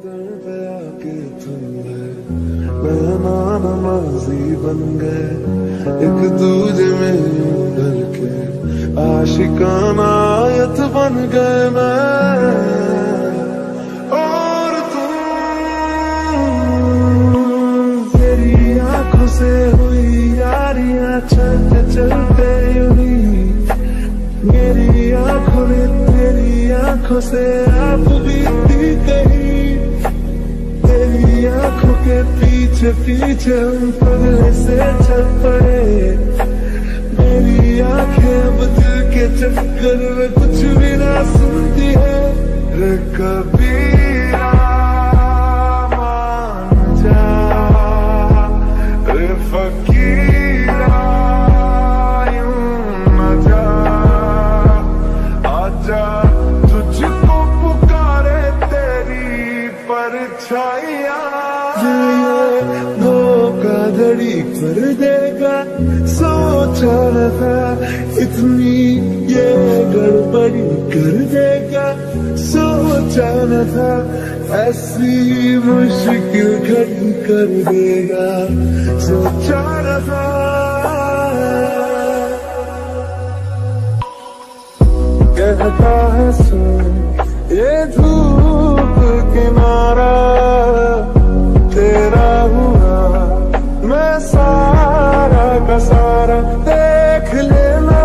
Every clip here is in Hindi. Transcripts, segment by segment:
दर्द आके थम गए, मेहमान नमाजी बन गए, एक दूजे में यूं ढल के आशिकाना आयत बन गए मैं और तुम। तेरी आंखों से हुई यारियां चलते चलते यूं ही, मेरी आंखों ने तेरी आंखों से आप बीती कहीं, तेरी आंखों के पीछे पीछे हम पगले से चल पड़े, मेरी आंखें अब दिल के चक्कर में कुछ भी ना सुनती है। रे कबीरा मान जा, रे फकीरा यूं न जा, आजा तुझको पुकारे तेरी परछाइयाँ। धोखाधड़ी कर देगा सोचा न था, इतनी ये गड़बड़ी कर देगा सोचा न था, ऐसी मुश्किल घड़ी कर देगा सोचा न था। कहता है सुन ये धूप किनारा तेरा हुआ, मैं सारा का सारा देख लेना,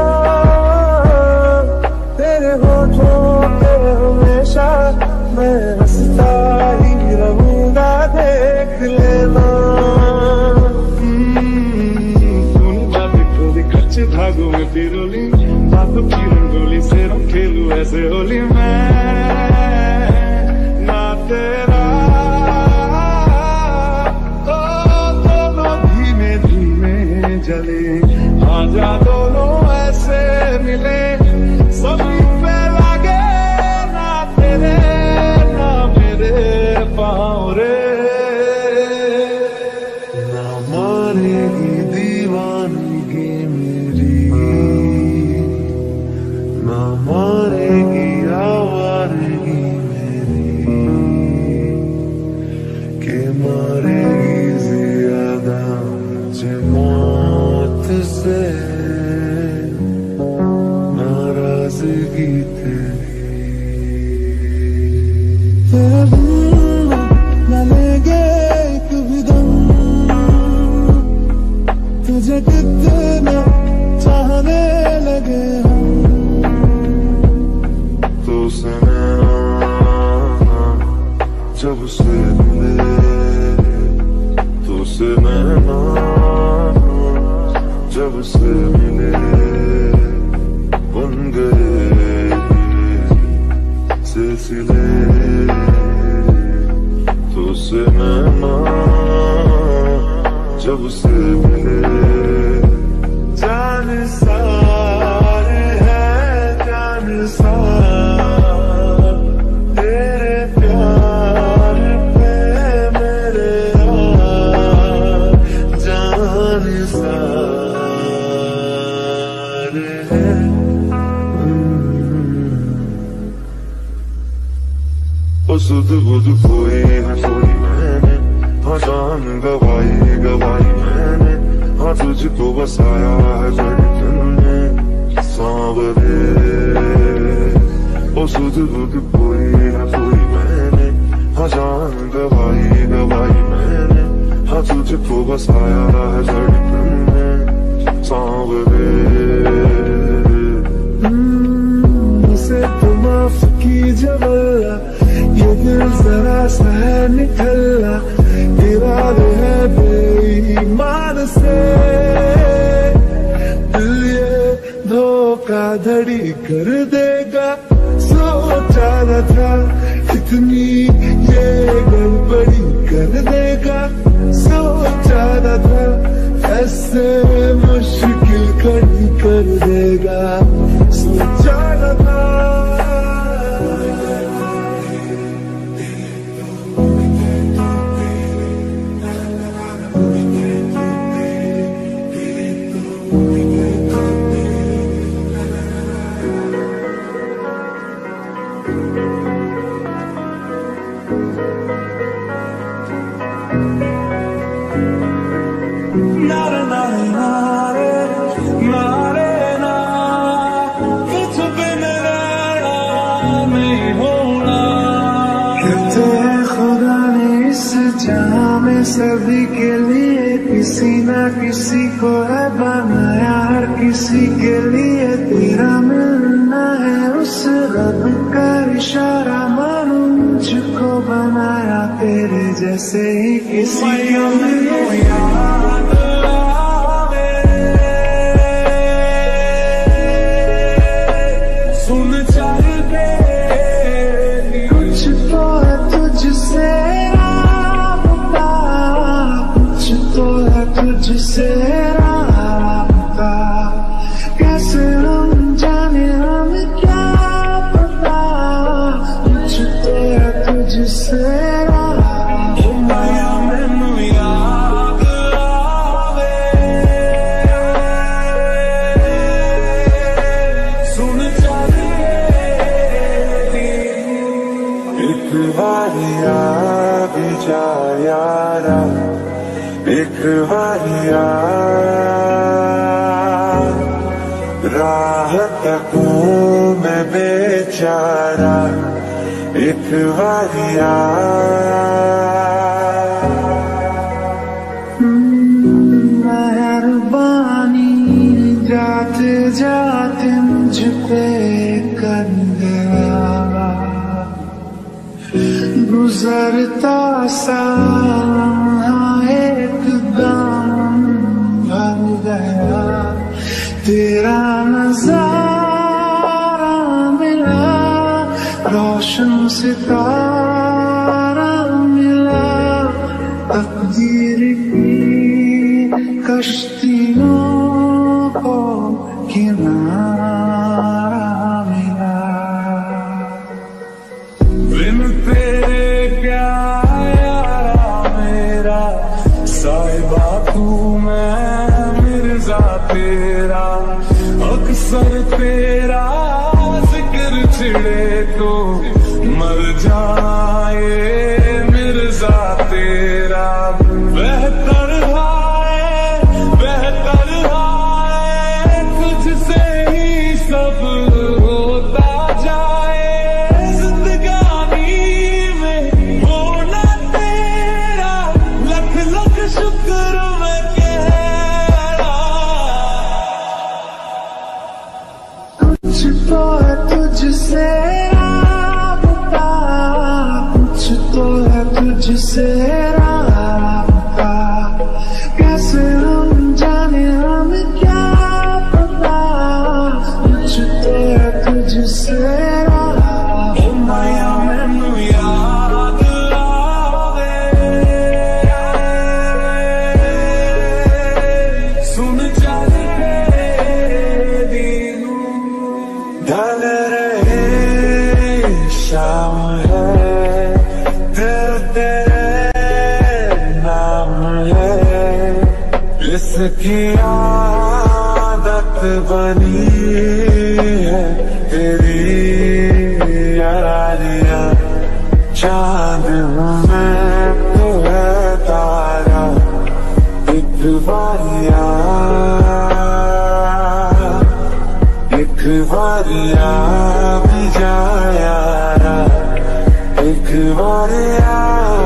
तेरे होठों पे हमेशा मैं हंसता ही रहूंगा देख लेना। सुन बातें खोली कच्चे धागों में पिरोली, बातों की रंगोली से हम खेलूं ऐसे होली मैं ना तेरा। चले आजा दोनों ऐसे मिले, सभी पे लगे ना तेरे ना मेरे पाँव रे, ना मारेगी दीवानगी मेरी, ना मारेगी आवारगी मेरी, के मारेगी ज्यादा मुझे से नाराजगी तेरी। तेरा दिल न लेंगे एक भी दम, तुझे कितना चाहने लगे हम, तो से जब से मिले, तो से जब से मिले बन गए सिलसिले, तो से जब से मिले जान सारे हैं जान सारे, तेरे प्यार पे मेरे जान सारे। सुध बुध कोई न कोई मैंने, हाँ जान गवाई गवाई मैंने, हाँ तुझको बसाया है धड़कन में सांवरे। ओ सुध बुध कोई न कोई मैंने, हाँ जान गवाई गवाई मैंने, हाँ तुझको बसाया है धड़कन में सांवरे। मुझसे तो माफ कीजिए वल्ला, ये दिल जरा सा है निकला, इरादे है बेईमान से, दिल ये धोखाधड़ी कर देगा सोचा न था, इतनी ये गड़बड़ी कर देगा सोचा न था, ऐसे मुश्किल घड़ी कर देगा सोचा न था। सभी के लिए किसी ना किसी को है बनाया, हर किसी के लिए तेरा मिलना है उस रब का इशारा। मानो मुझको बनाया तेरे जैसे ही किसी के लिए। सुन चल के कुछ तो है तुझसे राबता, कुछ तो है तुझसे राबता। कैसे हम जाने हमें क्या पता, कुछ तो है तुझसे राबता। मैनू याद आवे, सुन चल एक बारी आ भी जा यारा, एक बारी आ राह तकूं मैं बेचारा, एक बारी आ। मेहरबानी जाते जाते मुझ पे कर गया, गुजरता सा एकदम भर गया। तेरा नजारा मिला, रोशन सितारा मिला, तकदीर की कश्तियों को किनारा मिला। बिन तेरे क्या यारा मेरा, साहिबा तू मैं मिर्जा तेरा। अक्सर तेरा जिक्र छिड़े तो मर जाए मिर्जा तेरा। बेहतर है तुझसे ही सब होता जाए। जिंदगानी में होना तेरा लख लख शुक्र मैं कह रहा। कुछ तो है तुझसे राबता, कुछ तो है तुझसे राबता। कैसे हम जाने हमें क्या पता, कुछ तो है तुझसे राबता। माया मैनू याद आवे, सुन चल ढल रहे शाम है, तेरे नाम है। इसकी आदत बनी है तेरी यारियां। चांद में तो है तारा, एक बारी आ, एक बारी आ भी जा यारा, एक बारी आ।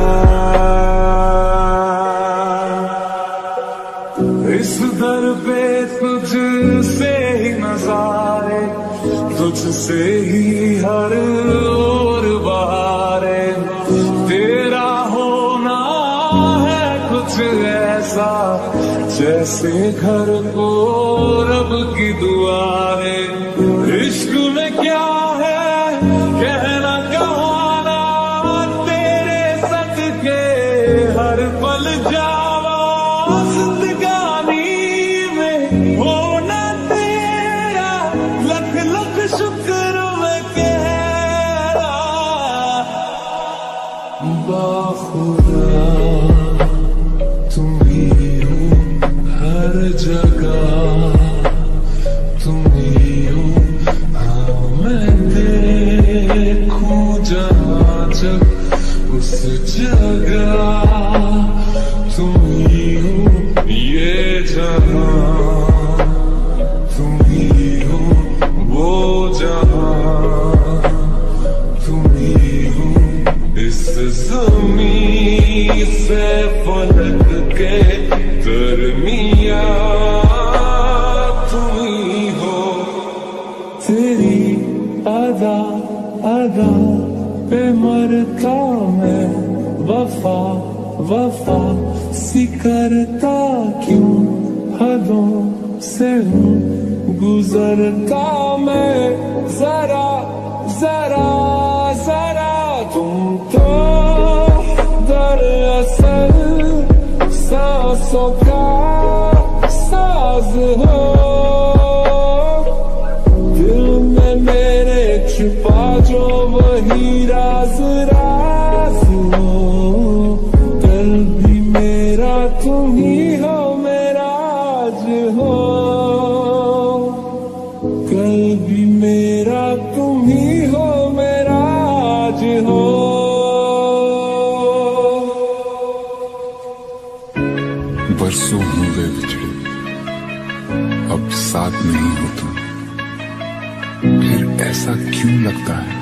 इस दर पे तुझसे ही नजारे, तुझसे ही हर ओर बहारे। तेरा होना है कुछ ऐसा, जैसे घर को रब की दुआरे। इश्क में क्या है कहना कहाना, तेरे सदके हर पल जावा। जिंदगानी में होना तेरा लख लख शुक्र मैं कह रहा। बाखुदा तुम ही हो हर जगह, तुम ही हो। हाँ मैं देखूं जहाँ जब उस जगह, तुम ही हो ये जहाँ, तुम ही हो वो जहाँ, तुम ही हो इस ज़मीं से फलक के दरमिया तुम ही हो। तेरी अदा अदा पे मरता मैं, वफा वफा सी करता क्यों, हदों से हूँ गुजरता मैं। जरा जरा जरा तुम तो दरअसल सांसों का साज हो। दिल में मेरे छुपा जो वही राज राज हो। कल भी मेरा तुम ही हो, मेरा आज हो। कल भी मेरा तुम ही हो, मेरा आज हो। बरसों हुए बिछड़े, अब साथ नहीं हो तुम, फिर ऐसा क्यों लगता है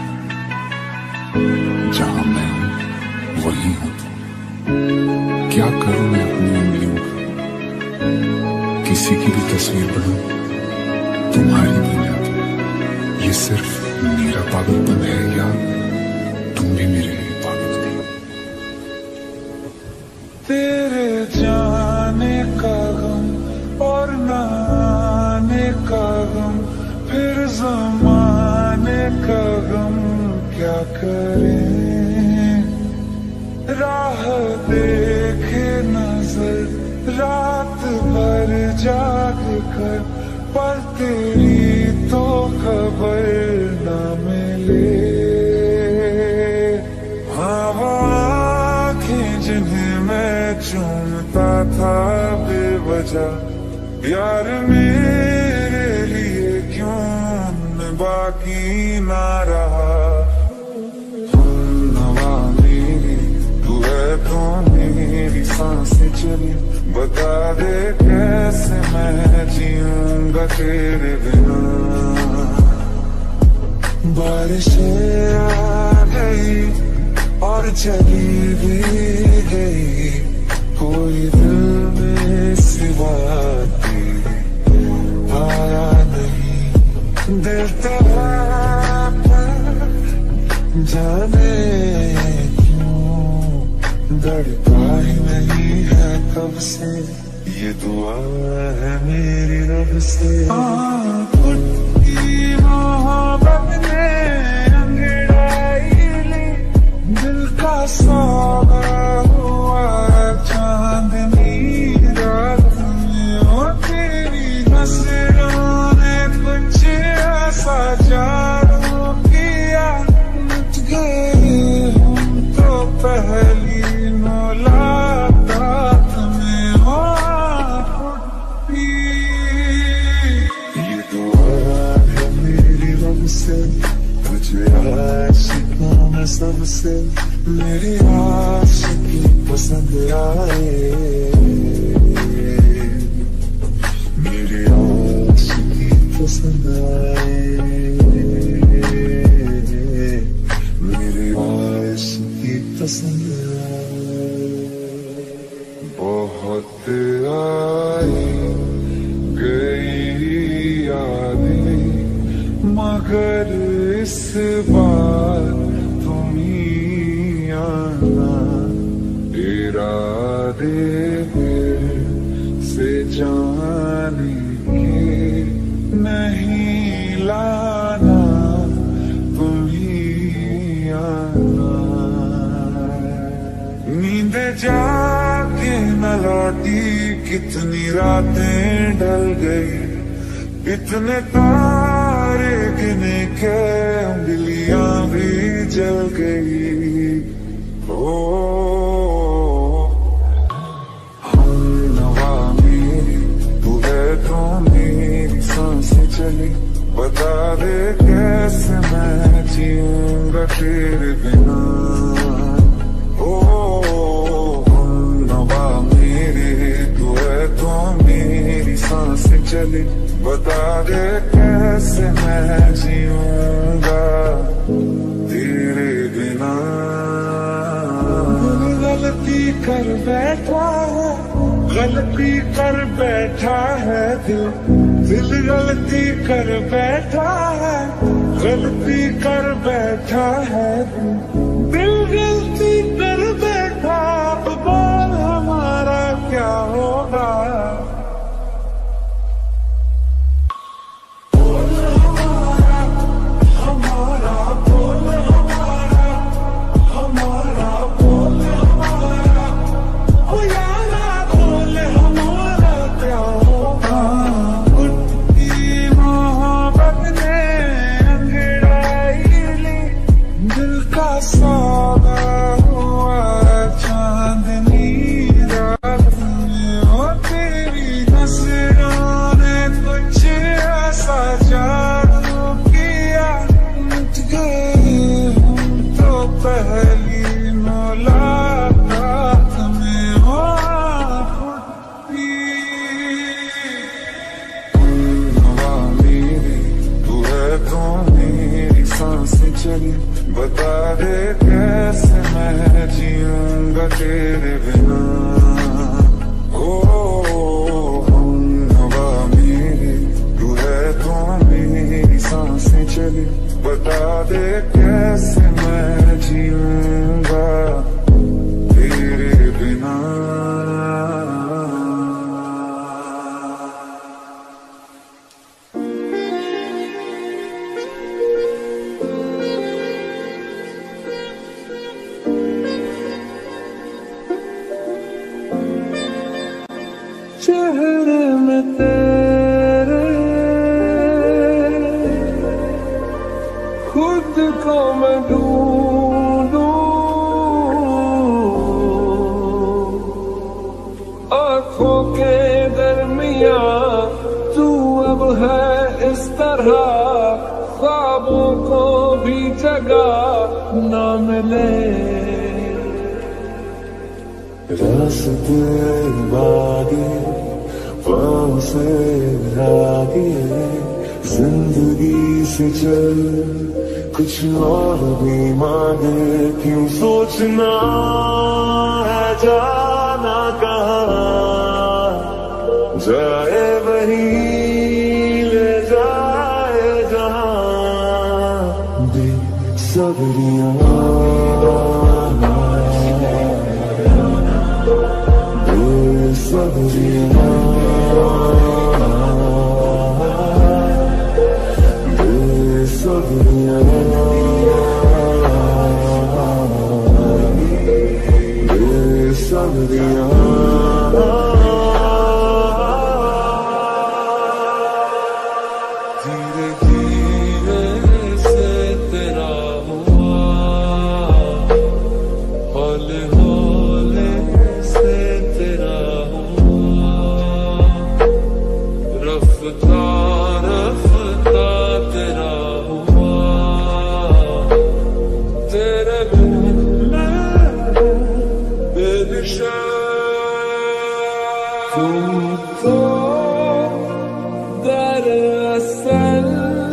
जहां मैं हूं वहीं हूं। क्या करूं मैं अपनी उंगलियों का, किसी की भी तस्वीर बनाऊं तुम्हारी बुनियाद। ये सिर्फ मेरा पागलपन है या तुम भी मेरे लिए पागल हो। तेरे जाने का गम और न आने का गम, फिर ज़माने का गम क्या करें। राह देखे नजर रात भर जाग कर, पर तेरी तो खबर न मिले। हाँ वो आँखें जिन्हें मैं चूमता था बेवजह, यार मेरे लिए क्यों न बाकी ना रहा। नवा मेरी तू है तो मेरी सांसें चली, बता दे कैसे मैं जीऊंगा तेरे बिना। बारिशें आ गई और चली भी गई, कोई दिल में सिवा तेरे आया नहीं। दिल तेरा जाने क्यों धड़का ही नहीं है कब से, ये दुआ है मेरी रब से। की मोहब्बत ने अंगड़ाई ली, दिल का सौदा हुआ चांदनी रात में। और तेरी नजरों ने कुछ ऐसा जादू किया, मिट गए हम तो पहली मुलाकात में। हो ये दुआ है मेरी रब से, तुझे आशिकों में सबसे मेरी आशिकी पसंद आए। मेरी आशिकी पसंद आए, मेरी आशिकी पसंद आए। बहुत आई गई यादें, मगर इस बार तुम ही आना। इरादे फिर से जाने के नहीं लाना, तुम ही आना। नींद जाके न लौटी, कितनी रातें ढल गई, इतने तारे गिने के उंगलियां भी जल गई। ओ हम नवा मेरी तू है तो मेरी सांसें चली, बता दे कैसे मैं जीऊंगा तेरे बिना। ओ हम नवा मेरे तू है तो मेरी सांसें चली, बता दे कैसे मैं जीऊंगा तेरे बिना। गलती कर बैठा है, गलती कर बैठा है दिल, दिल गलती कर बैठा है, गलती कर बैठा है दिल, दिल गलती कर बैठा। अब बोल हमारा क्या होगा? बता दे कैसे मैं जीऊंगा तेरे बिना। ओ हम हवा मेरी, तू है तो मेरी सांसें चली। बता दे कैसे मैं जीऊंगा तेरे बिना। चेहरे में तेरे खुद को मैं ढूंढूं, आँखों के दरमिया तू अब है इस तरह, ख्वाबों को भी जगह न मिले। रास्ते बागे पाँव से आगे, जिंदगी से चल कुछ और भी मांगे। क्यों सोचना है जाना कहाँ, जाए वहीं ले जाए जहाँ। बेसब्रियाँ धीरे धीरे से तेरा हुआ, हौले हौले से तेरा हुआ, रफ्ता रफ्ता तेरा हुआ। तेरे बिन बेदिशा तुम तो दरअसल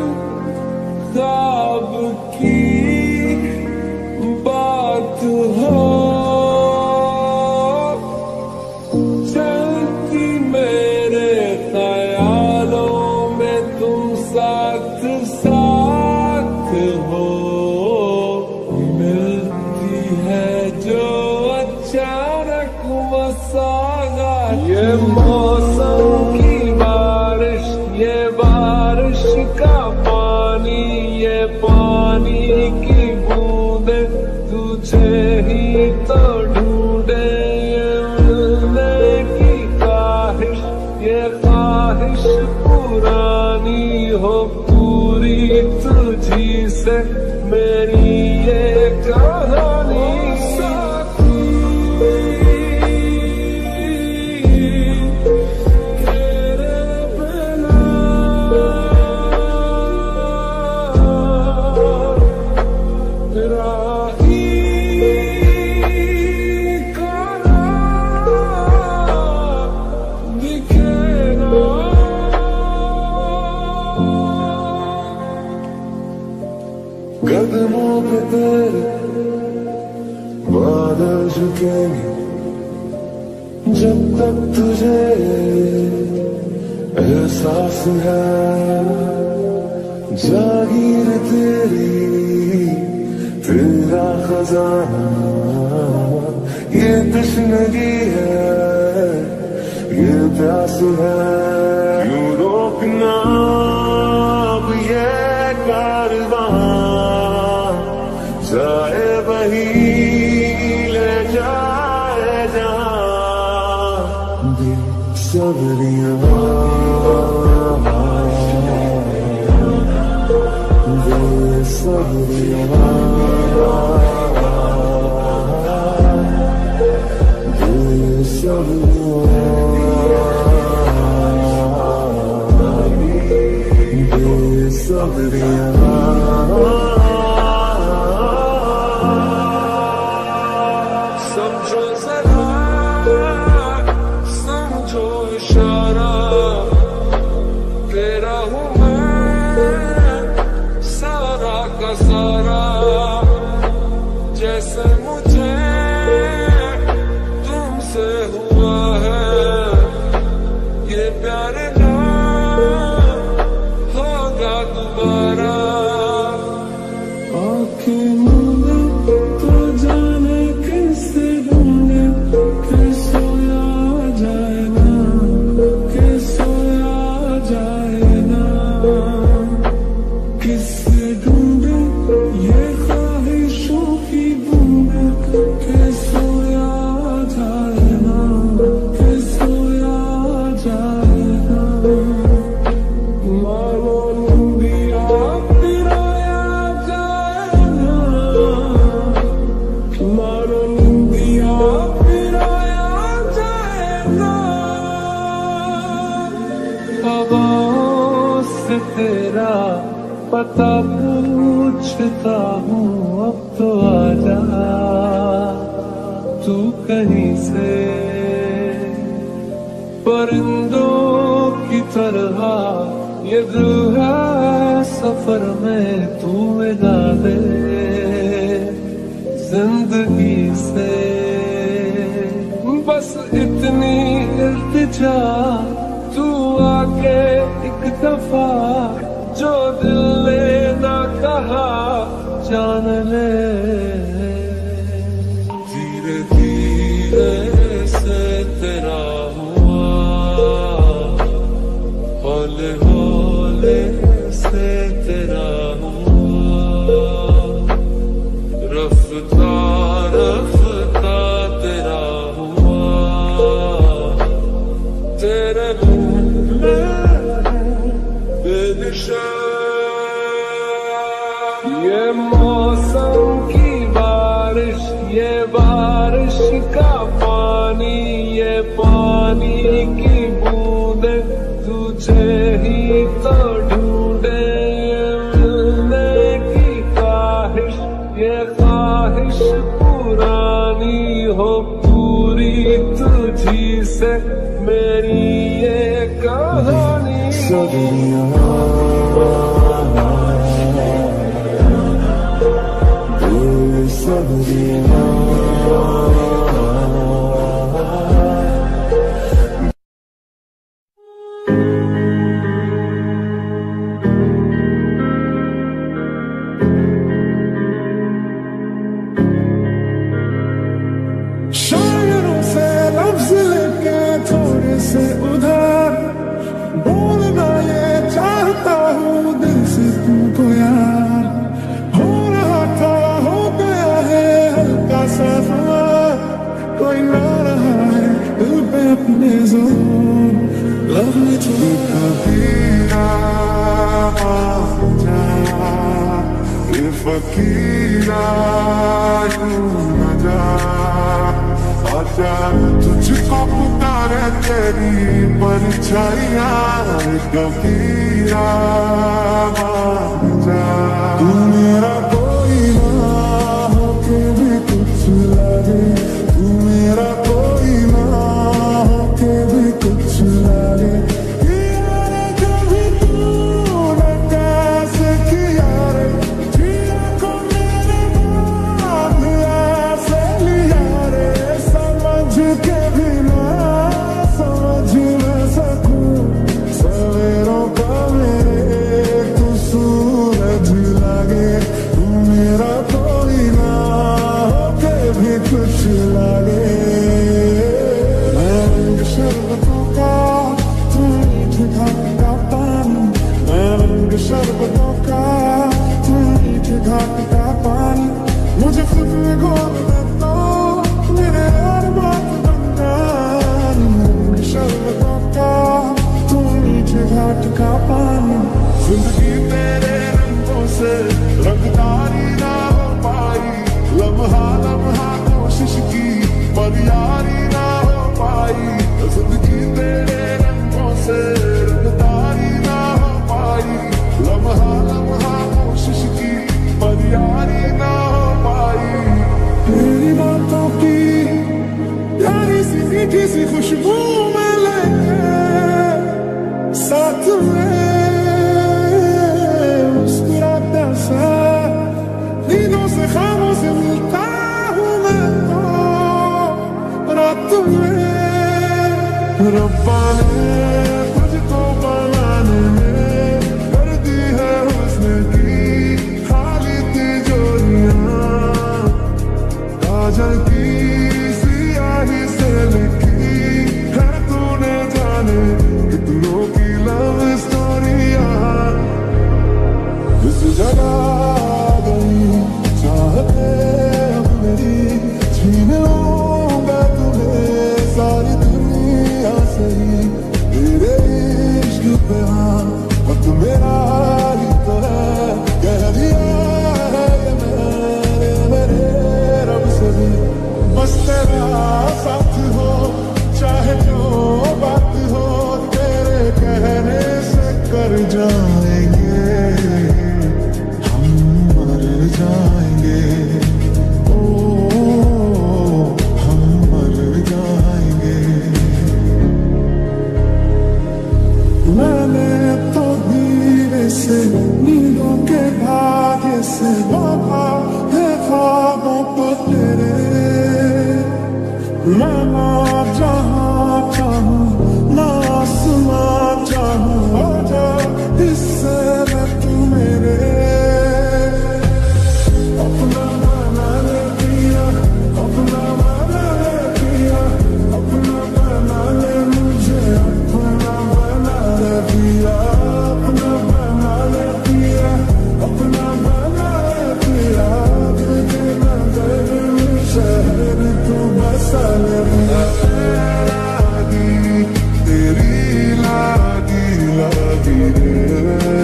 ख्वाब की बात हो, चलती मेरे ख्यालों में तुम साथ साथ हो। मिलती है जो अचानक मसागात, ये मौसम की बारिश, ये बारिश का पानी, ये पानी की बूंदे तुझे ही तो ढूंढे। ये मिलने की ख्वाहिश, ये ख्वाहिश पुरानी हो पूरी तुझी से मेरी ये कहानी। झुकेंगे जब तक तुझे एहसास है। जागीर तेरा खजाना, ये तश्नगी है, ये प्यास है। यूं रोकना अब ये कारवां, जाए वही ले जाए जहां। बेसब्रियां समझो जरा, समझो इशारा, तेरा हूँ मैं सारा का सारा। जैसे मुझे तुमसे हुआ है, ये प्यार ना होगा दोबारा। आँखें मूंदे तो जाने किससे ढूंढे, कि सोया जाए ना, कि सोया जाए ना। किससे ढूंढे ये ख्वाहिशों की बूंदे, कि सोया जाए ना, कि सोया जाए ना। मानो निंदिया पिराया जाए ना, मानो निंदिया पिराया जाए ना। हवाओं से तेरा पता पूछता हूँ, अब तो आजा तू कहीं से। परिंदों की तरह ये दिल है सफर में, तू मिला दे जिंदगी से। बस इतनी इल्तिजा, तू आके एक दफा जो दिल ने ना कहा जान ले। धीरे धीरे से तेरा हुआ, हौले हौले से तेरा हुआ। रफ्ता रफ्ता तेरा हुआ, तेरे रूप में बेनिशान। ये मौसम की बारिश, ये बारिश का पानी, ये पानी की बूंदे तुझे ही तो ढूंढे। मिलने की ख्वाहिश, ये ख्वाहिश पुरानी हो पूरी तुझी से मेरी ये कहानी। शायरों से लफ्ज लेके थोड़े से उधार, बोलना ये चाहता हूँ दिल से तुमको यार। हो रहा था हो गया है हल्का सा ख्याल, कोई ना रहा है दिल पे अपने जोर। लव में तू कभी ना जा, ये फकीरा यूं न जा। आजा तुझको पुकारे तेरी परछाइयाँ, कभी ना जा। तू मेरा कोई ना होके भी कुछ लगे, तू मेरा कोई ना होके भी कुछ लगे। किया रे कभी तूने कैसे किया रे, जिया को मेरे बांध ऐसे लिया रे। मीठी सी खुशबू में लेके साथ में मुस्कुराता सा नींदों से ख्वाबों से मिलता हूँ मैं तो रात में। रब्बा ने तुझको बनाने में कर दी है हुस्न की खाली तिजोरियां, काजल की सियाही से लिखी है तूने जाने कितनों की लव स्टोरियां। इस जगह गई चाहते अब मेरी छीन लूंगा तुम्हें सारी दुनिया से ही तेरे इश्क पे। हाँ वक्त मेरा ही तो है, कह दिया है ये मैंने मेरे रब से भी। बस तेरा साथ हो चाहे जो बात हो, तेरे कहने से कर जाएंगे हम मर जाएंगे, ओ हम मर जाएंगे। मैंने तो धीरे से नींदों के भाग्य से बांधा है ख्वाबों को तेरे। मैं ना जहाँ चाहूँ ना आसमां चाहूँ, आजा हिस्से में तू मेरे। अपना बना ले पिया, अपना बना ले पिया, अपना बना ले मुझे, अपना बना ले पिया, अपना बना ले पिया, अपना बना ले पिया। तुझे नजर में शहर तू बसा ले पिया। लागी तेरी लागी लागी रे,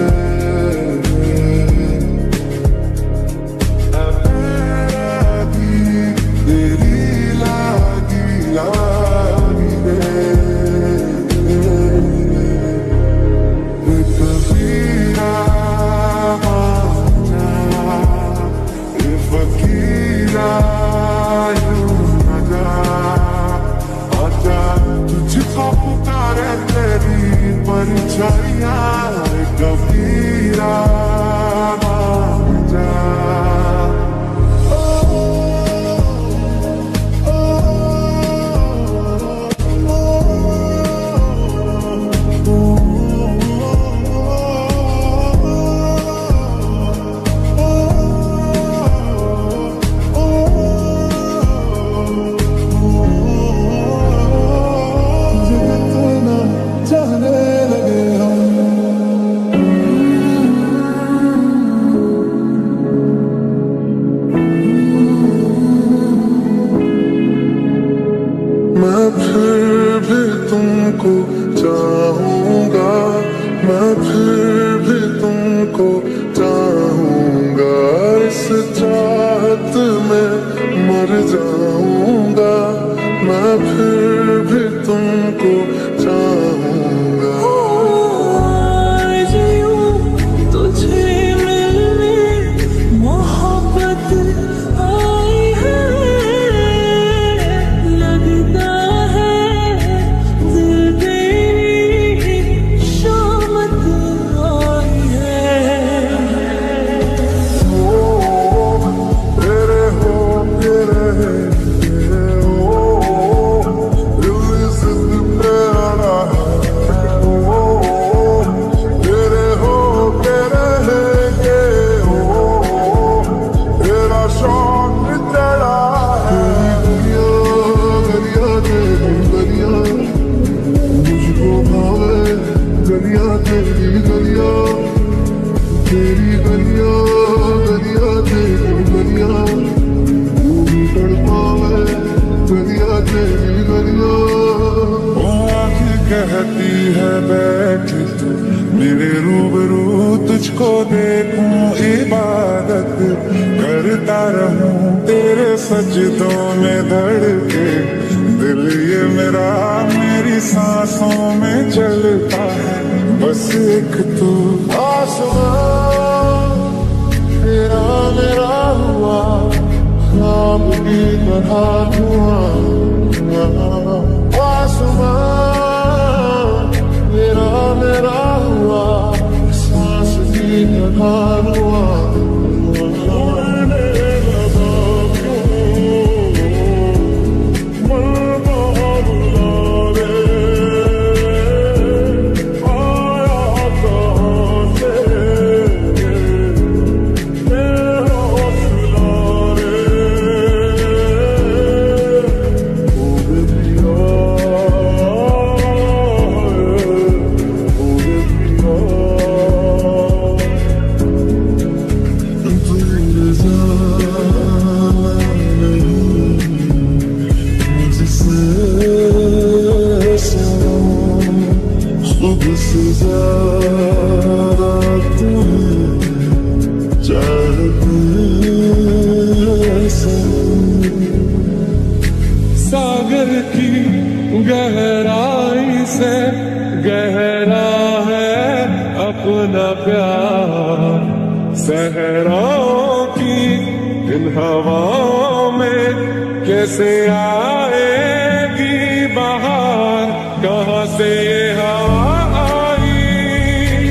तुझको पुकारे तेरी परछाइयां कबीरा मान जा। मैं फिर भी तुमको चाहूंगा, मैं फिर भी तुमको चाहूंगा, इस चाहत में मर जाऊंगा, मैं फिर भी तुमको चाहूंगा। तेरी गलियां गलियां तेरी गलियां, तू भी तड़पावे गलियां तेरी गलियां। वो आँखें कहती है बैठ तू मेरे रूबरू, तुझको देखूं इबादत करता रहूं तेरे सजदों में धड़के दिल ये मेरा, मेरी सांसों में चलता है बस एक तू। आसमां तेरा मेरा हुआ ख्वाब की तरह धुआं, की गहराई से गहरा है अपना प्यार। सहराओं की इन हवाओं में कैसे आएगी बहार, कहाँ से ये हवा आई,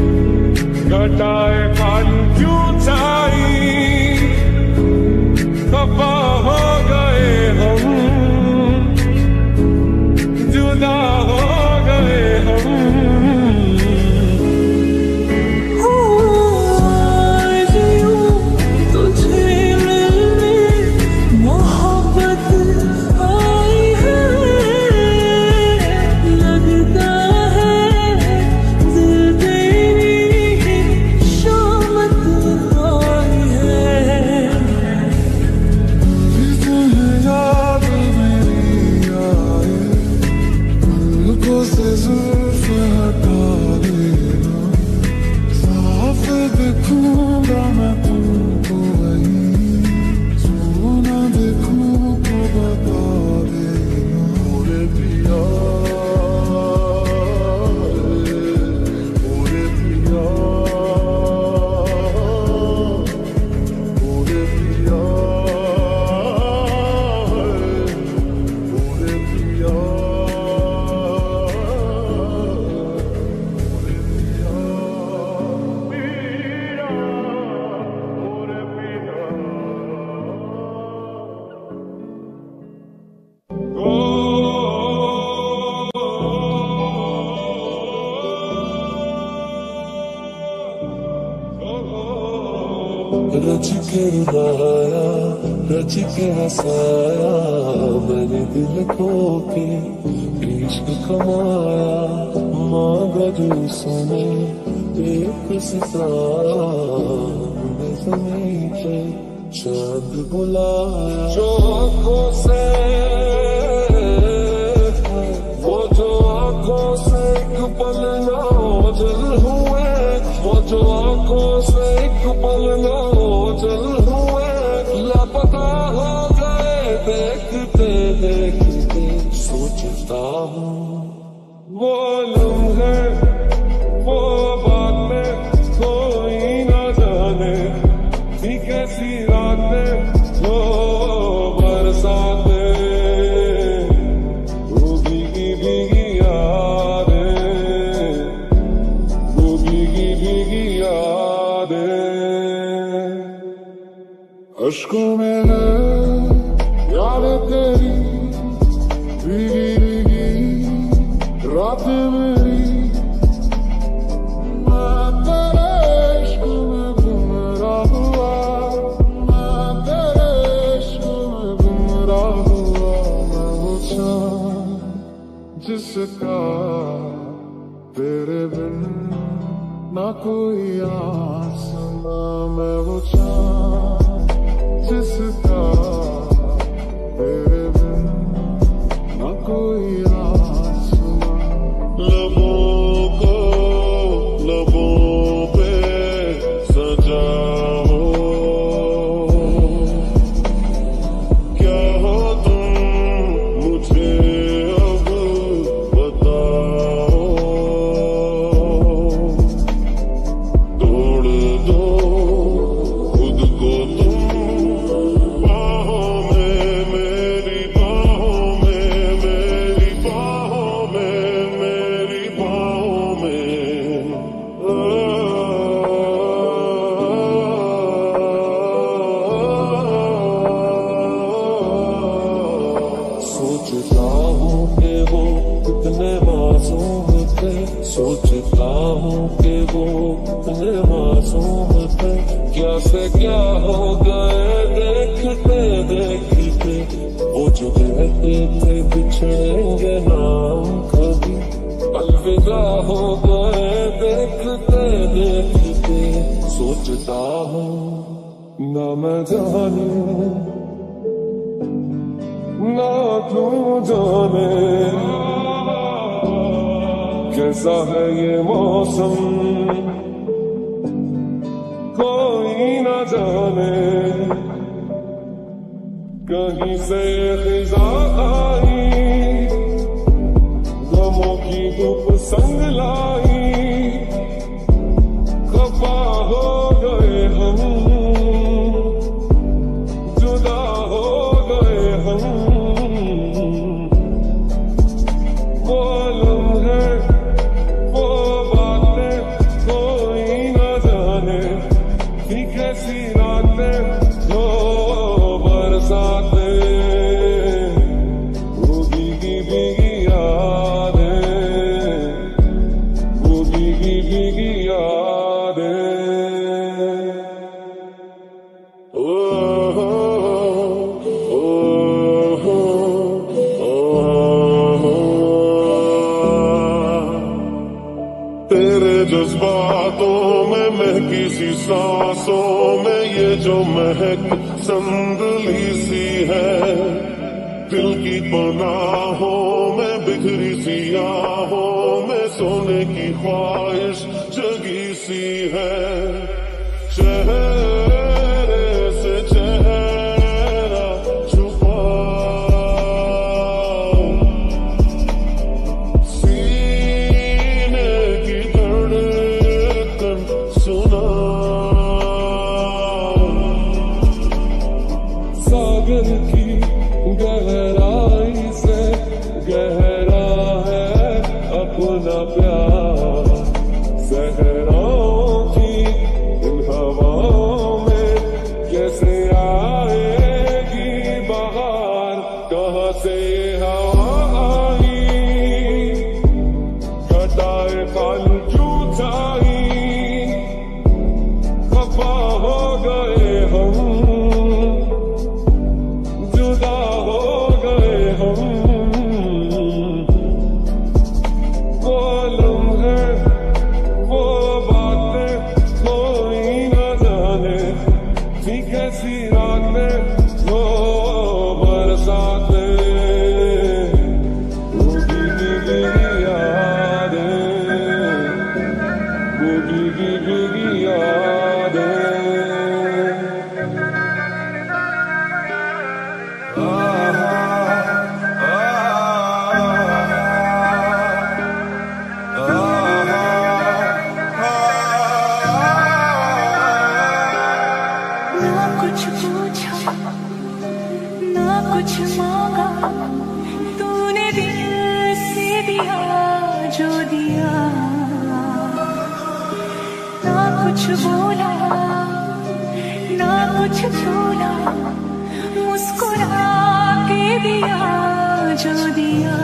घटाए पानी क्यों छाई, खफा हो गए हम, जुदा हो गए हम। रच के रुलाया, रच के हंसाया, मैंने दिल खो के इश्क कमाया। मांगा जो सुने एक सितारा, ज़मीन पे चांद बुलाया। जो आँखों से, वो जो आँखों से एक पल ना ओझल हुए, वो जो आँखों से एक पल ना ओझल हुए, लापता हो गए देखते देखते। सोचता हूँ वो लम्हे, वो बातें कोई ना जाने, थी कैसी रातें वो बरसातें, वो भीगी भीगी यादें, वो भीगी भीगी यादें। अश्कों में है याद तेरी, भीगी भीगी रातें मेरी। मैं तेरे इश्क में गुमराह हुआ, मैं तेरे इश्क में गुमराह हुआ। मैं वो चाँद जिसका तेरे बिन ना कोई आसमां, मैं वो चाँद जिसका तेरे बिन ना कोई आसमां। लबों को लबों पे सजाओ, क्या हो तुम मुझे अब बताओ। तोड़ दो खुद को तुम बाहों में, मेरी बाहों में, मेरी बाहों में, मेरी बाहों में। सोचता हूँ कि वो कितने मासूम थे, सोचता हूँ कि वो कितने मासूम थे। क्या से क्या हो गए देखते देखते, वो जो कहते थे बिछड़ेंगे ना हम कभी, अलविदा हो गए देखते देखते। सोचता हूँ ना मैं जानूं ना तू जाने, कैसा है ये मौसम कोई ना जाने। कहीं से खिजा आई, गमों की धूप संग लाई, खफा हो गए हम, जुदा हो गए हम। वो लम्हे, वो बातें कोई न जाने, थी कैसी रातें वो बरसातें, वो भीगी भीगी यादें, वो भीगी भीगी यादें। तेरे जज्बातों में महकी सी सांसों में ये जो महक संदली सी है, दिल की पनाहों में बिखरी सी आहों में सोने की ख्वाहिश जगी सी है। चेहरे से चेहरा छुपाओ, सीने की धड़कन सुनाओ, सागर की गहराई से गहरा है अपना प्यार, सहराओं की इन हवाओं में कैसे आएगी बहार, कहाँ से हवा आई, घटाए खालू क्यों छाई, खफा हो गए हम, जुदा हो गए हम। वो लम्हे, वो बातें कोई न जाने, थी कैसी रातें वो बरसातें, वो भीगी भीगी यादें, वो भीगी भीगी यादें। ना कुछ पूछा, ना कुछ मांगा, तूने दिल से दिया जो दिया। ना कुछ बोला, ना कुछ बोला, मुस्कुरा के दिया जो दिया।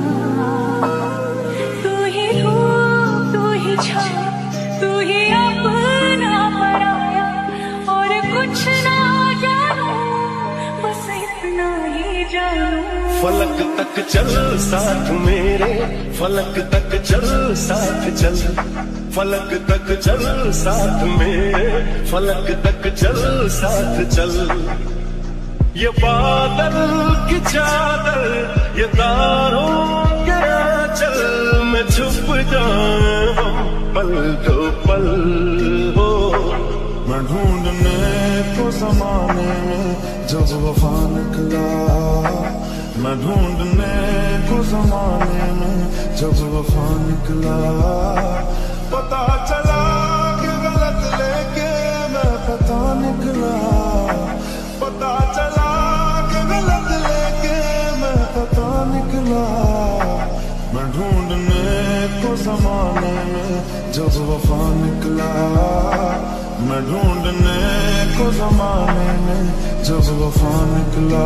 तू ही धूप, तू ही छाया, तू ही अपना पराया, और कुछ ना जानू, बस इतना ही जानू। फलक तक चल साथ मेरे, फलक तक चल साथ चल, फलक तक चल साथ मेरे, फलक तक चल साथ चल। ये बादल की चादर, ये तारों के आंचल में छुप जाए हम पल दो पल हो। मैं ढूंढने को जमाने में जब वफा निकला, मैं ढूंढने को जमाने में जब वफा निकला। पता चला कि गलत लेके मैं पता निकला, पता चला कि गलत लेके मैं पता निकला। मैं ढूंढने को जमाने में जब वफा निकला, मैं ढूंढने को जमाने में जब वफा निकला।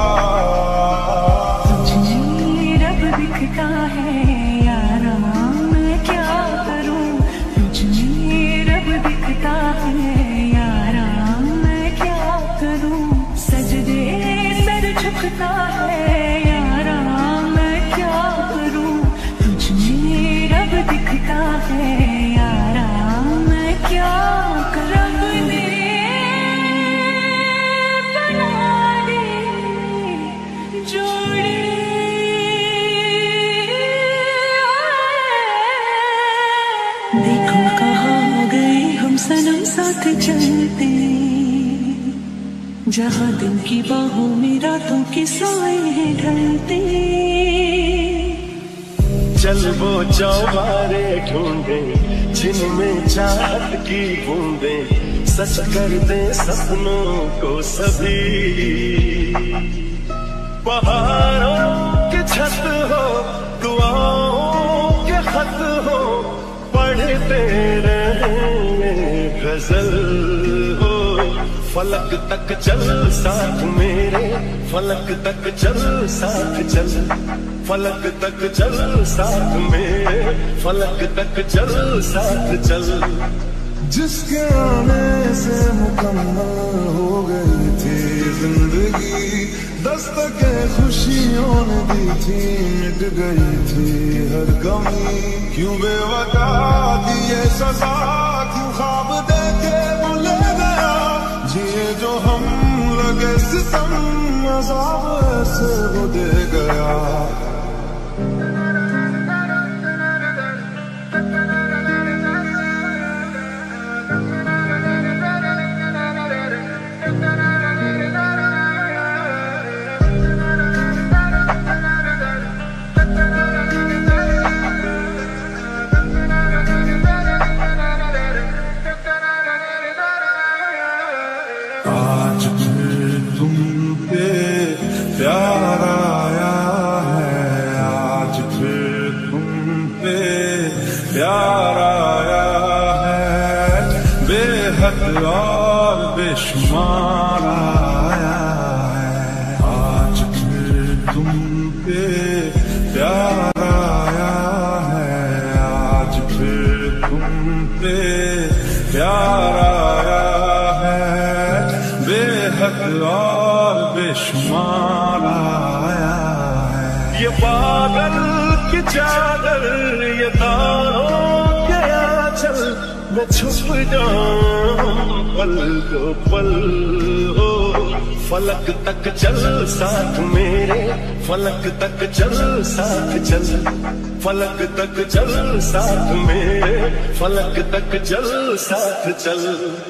तुझे रब दिखता है यारा, मैं क्या करूं, तुझे रब दिखता है यारा, मैं क्या करूं। सजदे सर झुकता है यारा, मैं क्या करूं, तुझे रब दिखता है यारा, मैं क्या करूं। रब ने बना दे जोड़ी, देखो कहाँ गए हम सनम साथ चलते, जहाँ दिन की बाहों में रातों के साए हैं ढलते। चल वो चौबारे ढूंढे जिनमें चाहत की बूंदे सच कर दे सपनों को सभी। पहाड़ों की छत हो दुआओं के खत हो पढ़ते रहे गजल हो। फलक तक चल साथ मेरे फलक तक चल साथ चल फलक तक चल साथ मेरे फलक तक चल साथ चल। जिसके आने से मुकम्मल हो गई थी जिंदगी दस्तके खुशियों ने दी थी मिट गई थी हर कमी। क्यों बेवजह दिए सजा क्यों ख्वाब देके भूले गया जिए जो हम लगे सितम अज़ाब ऐसे वो दे गया। आज फिर तुम पे प्यार आया है आज फिर तुम पे प्यार आया है बेहद और बेशुमार आया है। आज फिर तुम पे प्यार आया है आज फिर तुम पे प्यार आया है बेहद और बेशुमार आया है। ये पागल की चादर ये तारों के आंचल मैं छुप जाऊं पल दो पल हो। फलक तक चल साथ मेरे फलक तक चल साथ चल फलक तक चल साथ मेरे फलक तक चल साथ चल।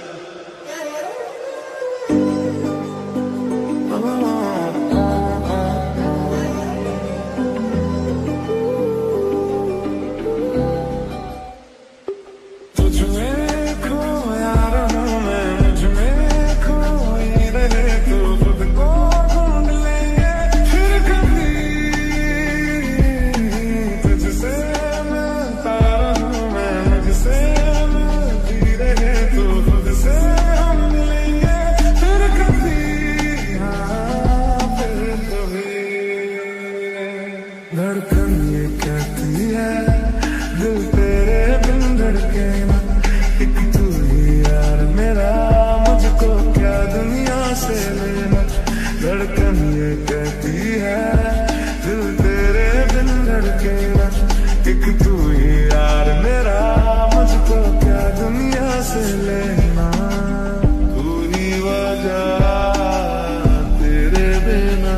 धड़कन ये कहती है दिल तेरे बिन धड़के ना एक तू ही यार मेरा मुझको क्या दुनिया से लेना। धड़कन ये कहती है दिल तेरे बिन धड़के ना एक तू ही यार मेरा मुझको क्या दुनिया से लेना। तू ही वजह तेरे बिना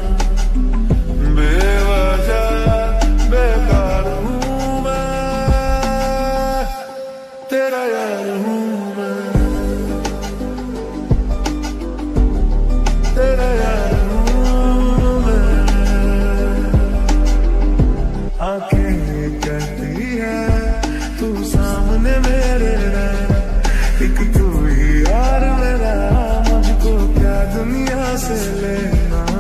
तेरा यार हूँ मैं तेरा यार हूँ मैं। आंखें कहती है तू सामने मेरे रहना एक तू ही यार मेरा मुझको क्या दुनिया से लेना।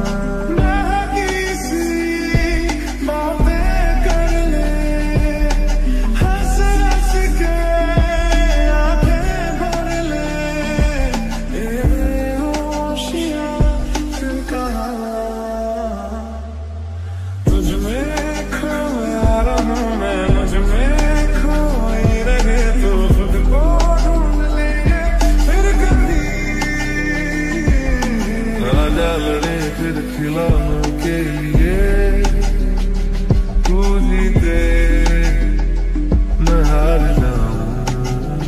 लड़े फिर खिलौनों के लिए तू जीते मैं हार जाऊं।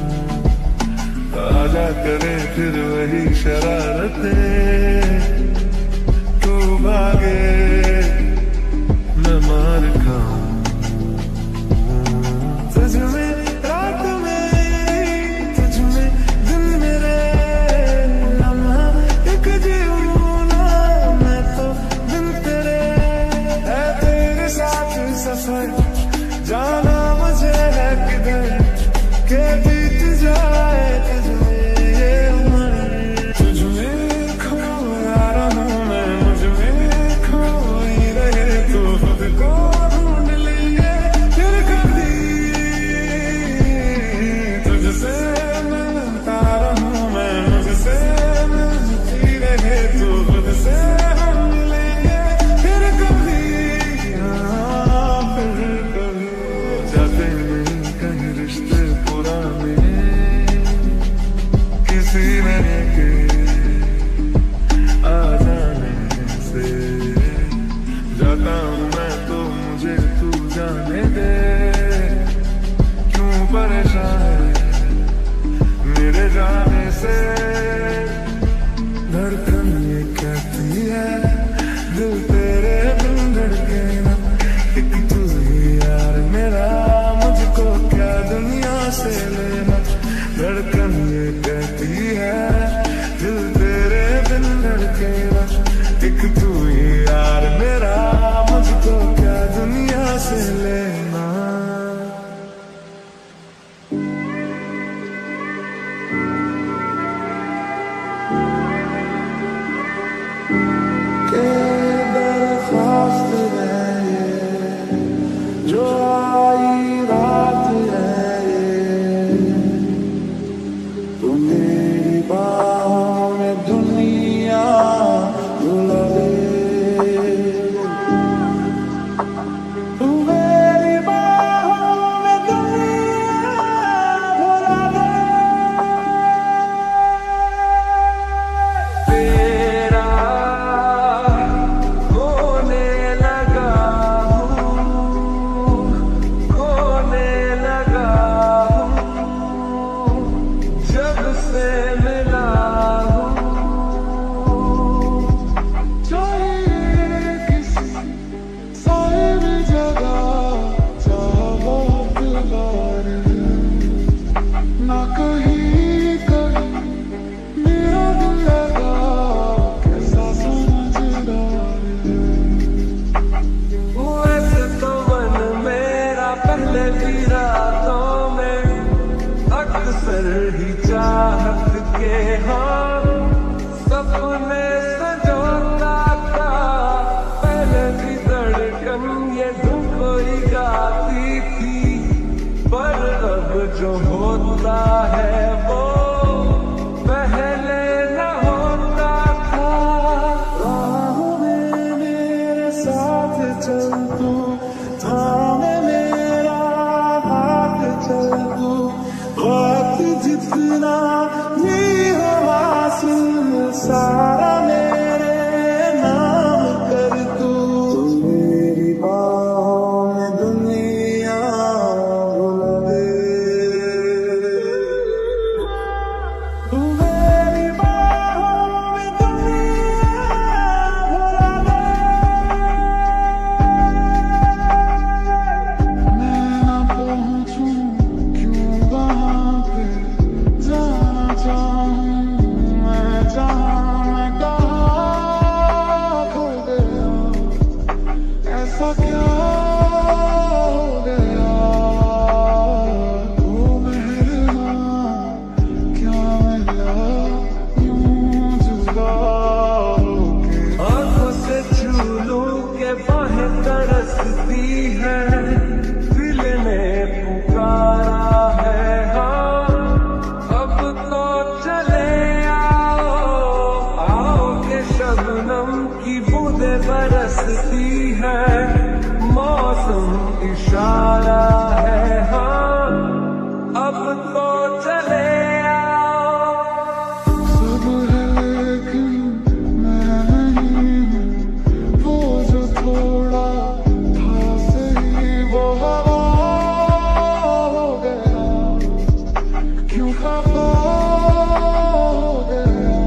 आजा करे फिर वही शरारतें तू भागे मैं मार खाऊं। तुझ में रात में तुझ में दिन मेरे लम्हा एक करता हूँ मैं तो मुझे तू जाने दे, क्यों परेशान है मेरे जाने से। धड़कन ये कहती है दिल तेरे बिन धड़के ना, एक तू ही यार मेरा, मुझको क्या दुनिया से लेना। धड़कन ये कहती है दिल तेरे बिन धड़के ना, एक तू ही यार मेरा, मुझको क्या दुनिया से लेना। के दरख्वास्त है ये जो आई रात है ये, तू मेरी बाहों में दुनिया भुला दे, तू मेरी बाहों में दुनिया भुला दे। तेरा खोने लगा हूँ, खोने लगा हूँ, जब से मिला हूँ। चाहिए किसी सारी जगह चाहो प्यार, ना कहीं कहीं मेरा दिल लगा, कैसा समझदार है। वैसे तो मन मेरा पहले भी रातों में अक्सर ही चाहत के हाँ सपने सजोता था। पहले भी धड़कन ये धुन कोई गाती थी, पर अब जो होता है वो पहले न होता था। राहों में मेरे साथ चल तू, थामे मेरा हाथ चल तू, वक्त जितना भी हो हासिल सारा मेरे नाम कर तू। तू मेरी बाहों में दुनिया भुला दे, तू मेरी बाहों में दुनिया भुला दे। मैं ना पहुंचूं क्यों वहां पे, जाना चाहूं मैं जहां मैं कहाँ खो गया, ऐसा क्या हो गया। ओ मेहरबान क्या मिला यूं जुदा होके। आंखों से छू लूं के बाहें तरसती है, दिल ने पुकारा है हाँ, अब तो चले आओ, आओ के शबनम की बूंदें बरसती है, मौसम इशारा है हाँ, अब तो चले आओ। सब है लेकिन मैं नहीं हूँ, वो जो थोड़ा था सही वो हवा हो गया, क्यों खफा हो गया।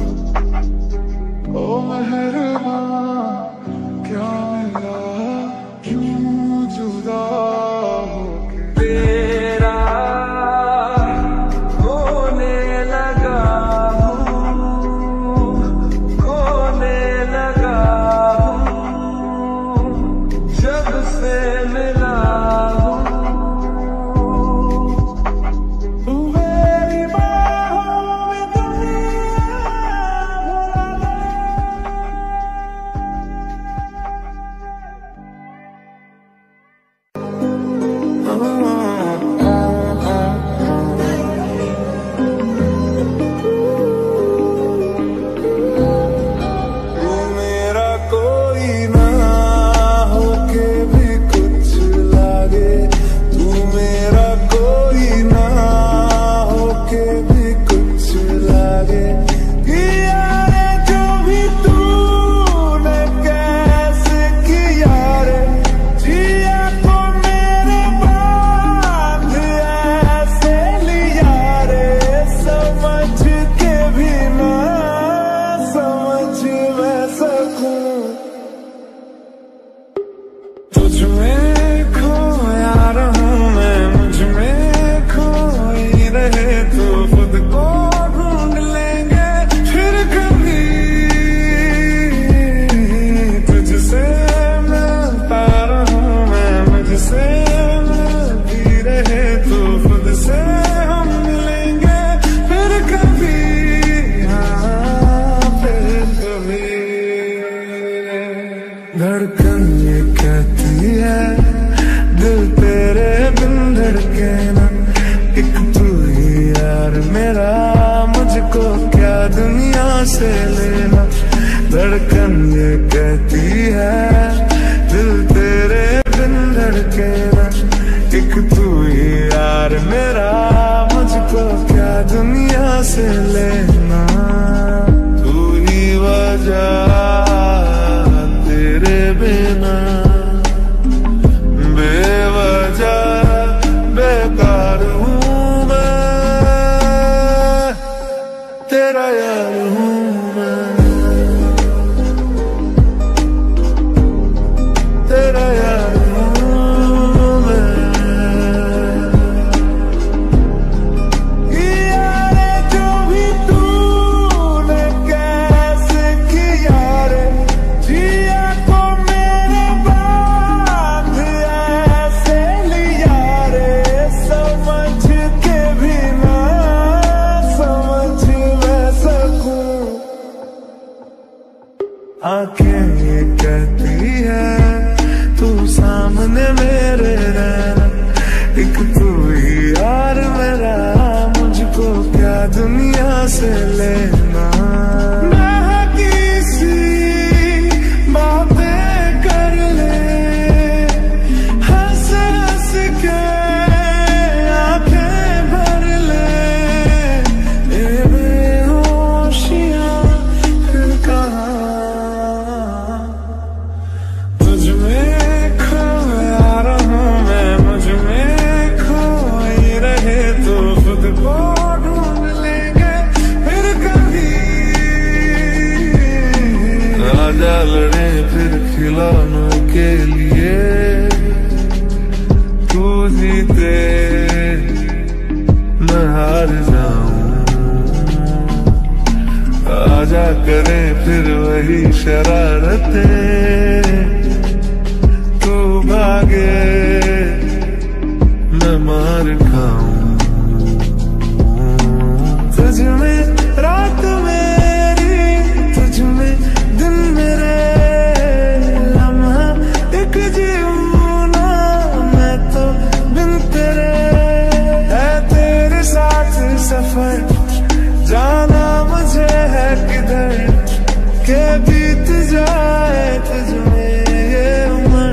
ओ मेहरबान क्या मिला क्यों जुदा होके। तेरा खोने लगा हूँ, खोने लगा हूँ, जब से मिला हूँ। तू मेरी बाहों में दुनिया भुला दे। धड़कन ये कहती है दिल तेरे बिन धड़के ना, एक तू ही यार मेरा, मुझको क्या दुनिया से लेना। धड़कन ये कहती है दिल तेरे बिन धड़के ना, एक तू ही यार मेरा, मुझको क्या दुनिया से लेना। तू ही वजह तेरे बिना बेवजह बेकार हूँ मैं, तेरा यार हूँ मैं, तेरा यार हूँ मैं। यारे जो भी तूने कैसे किया रे, जिया को मेरे बांध ऐसे लिया रे, समझ के भी ना समझ मैं सकूं। आंखें ये कहती है तू सामने मेरे रहना, एक तू ही यार मेरा, मुझको क्या दुनिया से लेना। मैं किसी बातें कर ले, हंस हंस के आंखें भर ले, ये बेहोशियां फिर कहाँ। तुझ में खोया रहूं मैं, मुझ में खोई रहे तो खुद को ढूंढ लेंगे फिर कभी। आजा लड़े फिर खिलौनों के लिए, तू जीते मैं हार जाऊं। आजा करे फिर वही शरारतें, तू भागे मैं मार खाऊं। तुझ में रात मेरी, तुझ में दिन मेरे, लम्हा एक जीऊं ना मैं तो बिन तेरे। है तेरे साथ सफर जाना मुझे है किधर, के बीत जाए तुझ में ये उम्र।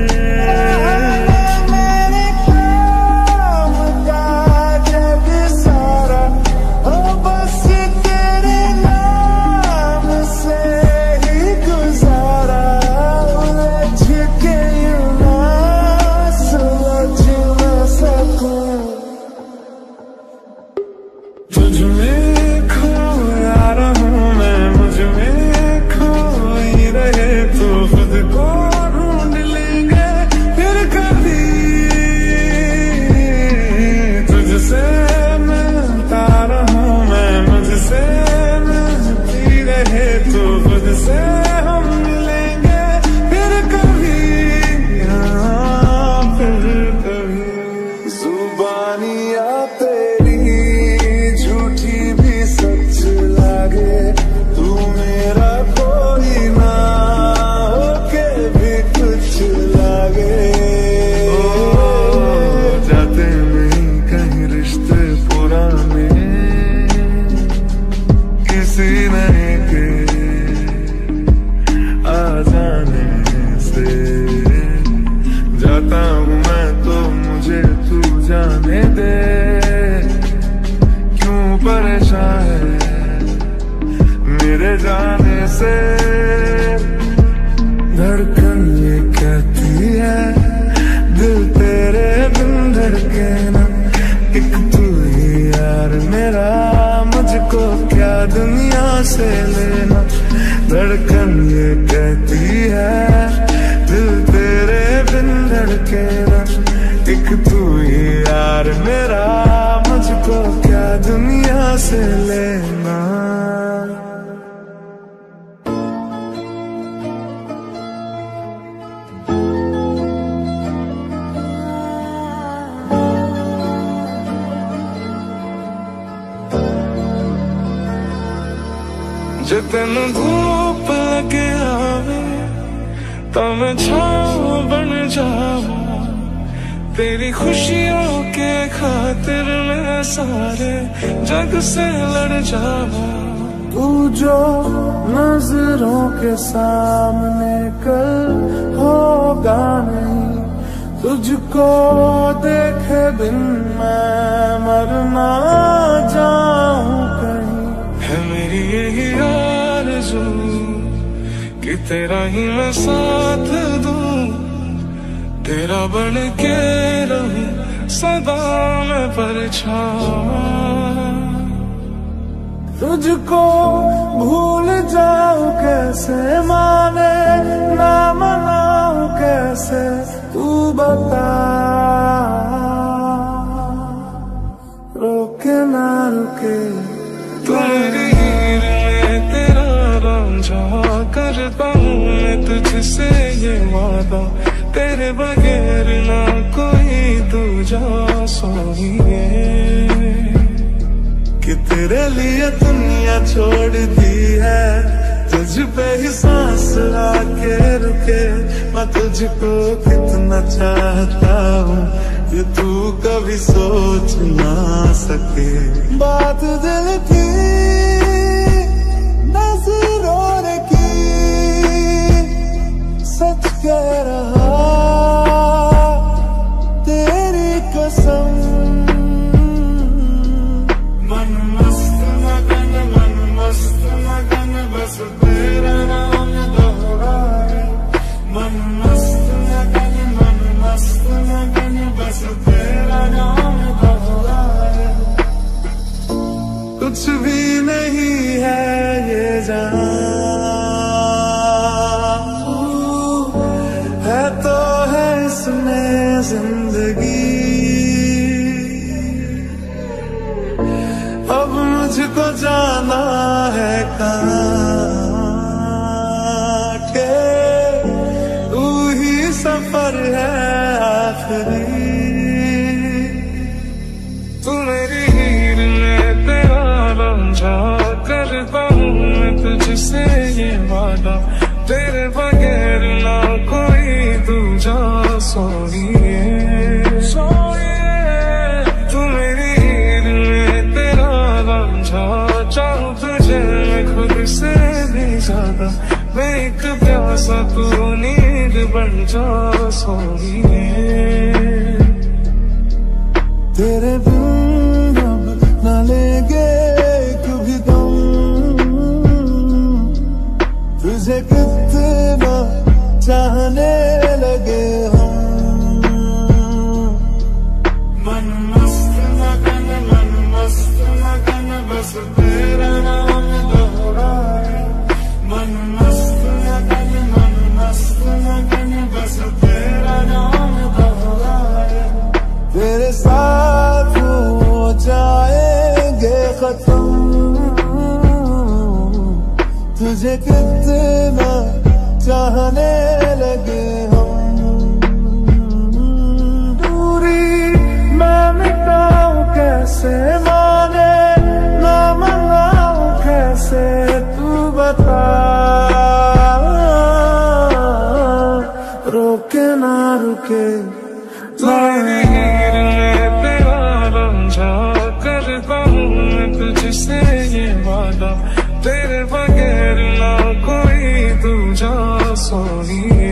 मेरे काम का जग सारा हो बस तेरे नाम से ही गुजारा, उलझ के यूं ना सुलझ न सकूं। तुझ में खोया रहूं मैं, मुझ में खोई रहे तो खुद को ढूंढ लेंगे फिर कभी। तुझसे मिलता रहूं मैं, मुझसे मिलती रहे तो खुद से हम मिलेंगे फिर कभी, हाँ फिर कभी। जुबानियाँ तेरी झूठी भी सच लागे, तू मेरा कोई ना होके भी कुछ लागे। जाते नहीं कहीं रिश्ते पुराने, किसी नहीं के आ जाने से। जाता हूँ मैं तो मुझे तू जाने दे, क्यों परेशान है मेरे जाने से। धड़कन ये कहती है दिल तेरे बिन धड़के ना, एक तू ही यार मेरा, मुझको क्या दुनिया से लेना। धड़कन ये कहती है दिल तेरे बिन धड़के ना, एक तू ही यार मेरा, मुझको क्या दुनिया से लेना। जे तेन धूप लगे आवे मैं छाँव बन जाऊं तेरी खुशियों के खातिर, मैं सारे जग से लड़ जाऊं। तू जो नजरों के सामने कल होगा नहीं, तुझको देखे बिन मैं मर ना जाऊं कहीं। है मेरी यही आरज़ू कि तेरा ही मैं साथ दूं, तेरा बन के रहूं सदा मैं परछावां। तुझको भूल जाऊं कैसे, माने ना मनाऊं कैसे, तू बता। रोके ना रुके तू मेरी हीर में तेरा रांझा, करता हूँ मैं तुझसे ये वादा, तेरे बगैर ना कोई दूजा सोनिए। कि तेरे लिए दुनिया छोड़ दी है, तुझ पे ही सांस आके रुके। मैं तुझको कितना चाहता हूँ कि तू कभी सोच ना सके। बात दिल की नजरों की सच कह रहा, तेरी कसम। मन मस्त मगन बस तेरा नाम दोहराए। मन मस्त मगन बस तेरा नाम दोहराए। कुछ भी नहीं है ये जान, है तो है इसमें जिंदगी। अब मुझको जाना है कहाँ के, तू ही सफर है आखिरी। तू मेरी हीर में तेरा रांझा, करता हूँ मैं तुझसे ये वादा, तेरे बगैर ना कोई दूजा सोनिए। तू मेरी हीर में तेरा रांझा, चाहूं तुझे मैं खुद से भी ज्यादा, मैं एक प्यासा तू नींद बन जा सोनिए। तेरे बिन अब न लेंगे कभी दम, तुझे कितना चाहने लगे हम। मन मस्त मगन बस तेरा नाम दोहराए। मन मस्त मगन बस तेरा नाम दोहराए। तेरे साथ हो जाएंगे खत्म, तुझे कितना चाहने लगे हम। दूरी मैं मिटाऊं कैसे, माने ना मनाऊं कैसे, तू बता। रोके ना रुके तेरी हीर में तेरा रांझा, करता हूँ मैं तुझसे ये वादा, तेरे बगैर ना कोई दूजा सोनिए।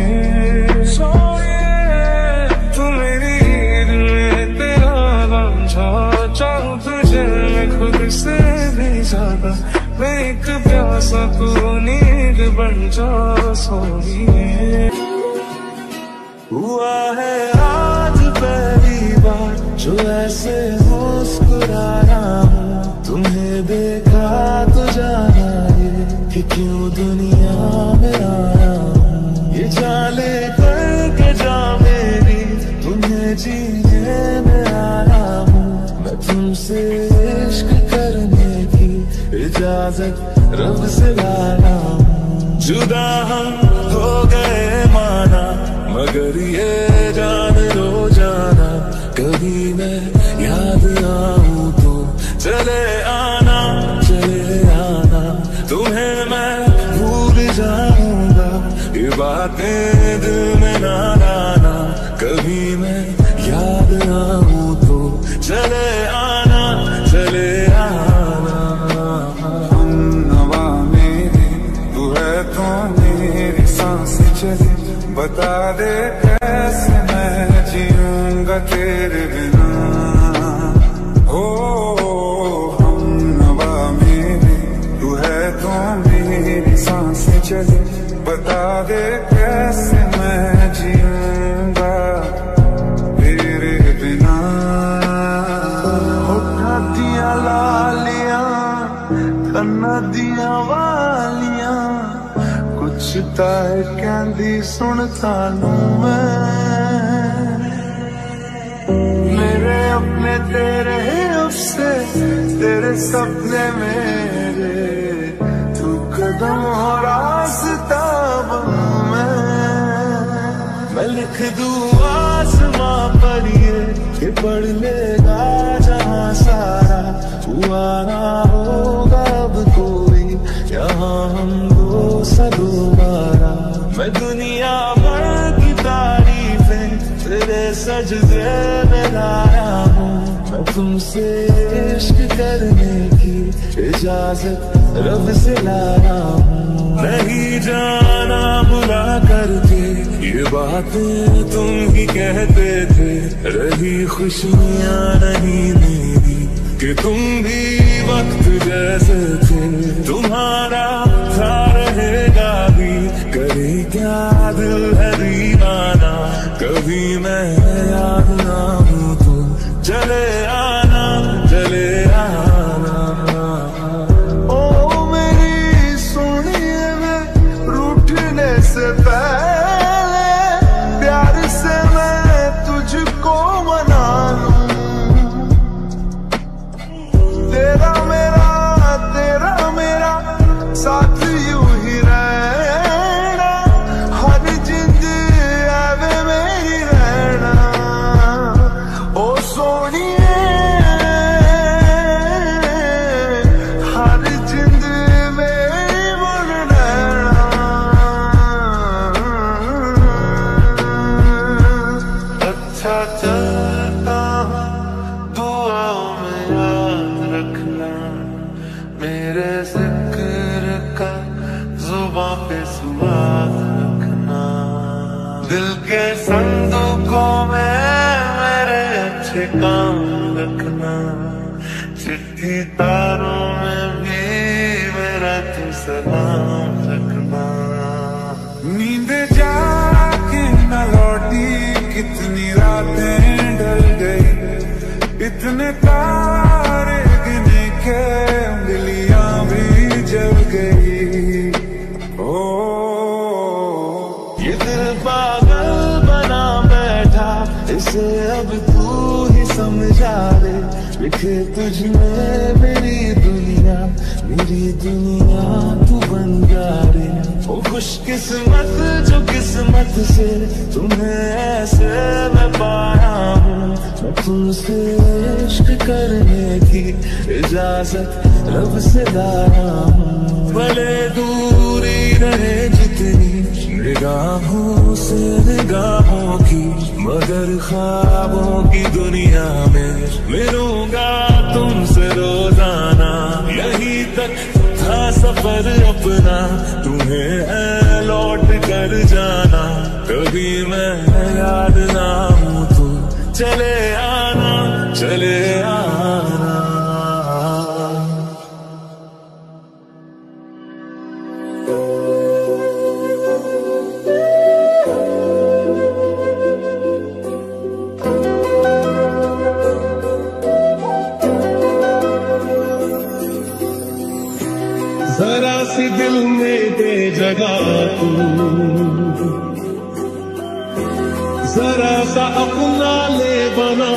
तू मेरी हीर में तेरा रांझा, चाहूं तुझे मैं खुद से भी ज्यादा, मैं एक प्यासा तू नींद बन जा सोनिए। हुआ है आज पहली बार जो ऐसे मुस्कुराया हूँ, तुम्हें देखा तो जाना ये कि क्यों दुनिया में आया हूँ। ये चाले करके जा मेरी, तुम्हें जीने में आया हूँ। मैं तुमसे इश्क करने की इजाजत रब से लाया हूँ। जुदा हम हो गए माना, मगर ये जान लो जाना, कभी मैं याद आऊं तो चले आना तुम्हें मैं भूल जाऊंगा। ये बातें दे कैसे मैं जीऊंगा तेरे बिना। हो हम नवा मेरे तू है तो मेरी सांसें चले, बता दे कैसे मैं जीऊंगा तेरे बिना। होठा दिया लालियां कन्ना दिया वालियां, कुछ ताए कहंदी सुनता लूं मैं। मेरे अपने तेरे अफसे तेरे सपने मेरे, तू कदम हो रास्ता बनूं मैं लिख दूं आसमां पर ये कि पढ़ लेगा जहां सारा, हुआ ना होगा अब कोई यहाँ हम दो सा दोबारा। मैं दुनिया भर की तारीफें तेरे सजदे में लाया हूँ, मैं तुमसे इश्क करने की इजाजत रब से लाया हूँ। नहीं जाना बुला करके ये बातें तुम ही कहते थे, रही खुशियाँ नहीं मेरी कि तुम भी वक्त जैसे थे। तुम्हारा था रहेगा भी, करे क्या दिल है दीवाना, कभी मैं याद ना हूँ तो चले आना चले आना। ओ मेरी सोनिए में रूठने से पहले प्यार से मैं तुझको मना लूं। तेरा मेरा साथ यूं ही रहना, हर जिंद आवे मेरी रहना। ओ सोनिए हर जिंद मेरी बन रहना। अच्छा चलता दुआओं में याद रखना, मेरे जिक्र का जुबां पे सुहाग रखना। दिल के संदूकों में मेरे अच्छे काम रखना, चिट्ठी तारों में भी मेरा तू सलाम रखना। नींद जाके न लौटी कितनी रातें ढल गई, इतने तारे गिने के उंगलियां भी जल गई। ओ ये दिल पागल बना बैठा, इसे अब तू ही समझा दे। लिखे तुझ में मेरी दुनिया तू बन जा रे। ओ खुशकिस्मत जो किस्मत से तुम्हें ऐसे मैं पाया हूँ, मैं तुमसे इश्क करने की इजाजत रब से लाया हूँ। भले दूरी रहे जितनी निगाहों से निगाहों की, मगर ख्वाबों की दुनिया में मिलूंगा तुमसे रोजाना। यहीं तक था सफर अपना, तुम्हें है लौट कर जाना। कभी मैं याद ना हूँ तो चले आना चले आना। जरा सी दिल में दे जगह तू, जरा सा अपना ले बना,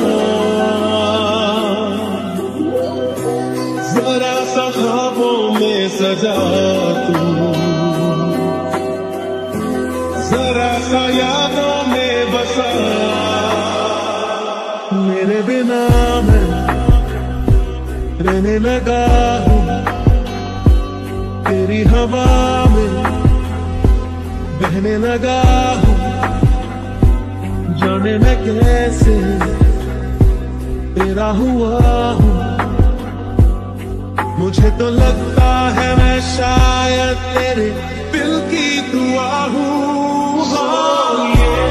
जरा सा ख्वाबों में सजा तू, जरा सा यादों में बसा। मेरे बिना मैं रहने लगा हूँ, तेरी हवा में बहने लगा हूँ। जाने मैं कैसे तेरा हुआ हूँ, मुझे तो लगता है मैं शायद तेरे दिल की दुआ हूँ। हाँ,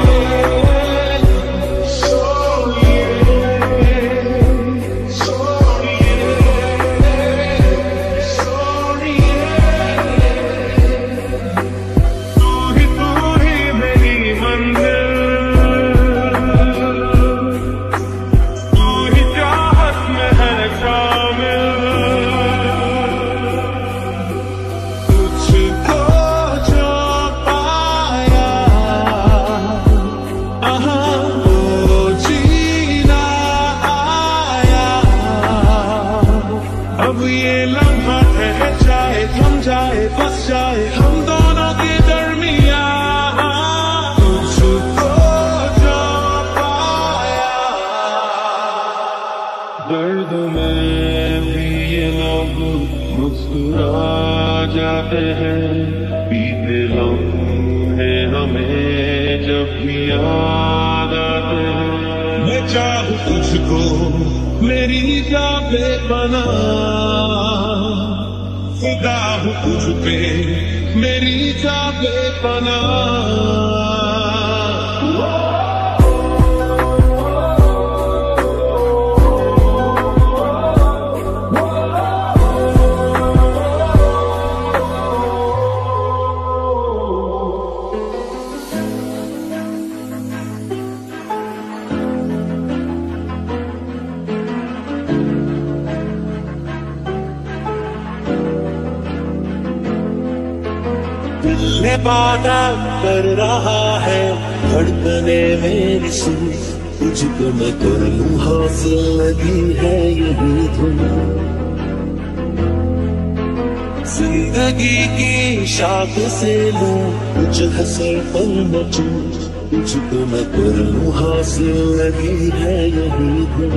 जाते हैं बीते लम्हे हमें जब भी याद आते हैं। मैं चाहूं तुझको मेरी जान बेपना, फिदा हूं तुझ पे मेरी जान बेपना। दिल वादा कर रहा है धड़कने मेरी सुन, तुझको मैं कर लूं हासिल लगी है यही धुन। जिंदगी की शाख से लूं कुछ हंसी पल न चूं, तुझको मैं कर लूं हासिल लगी है यही धुन।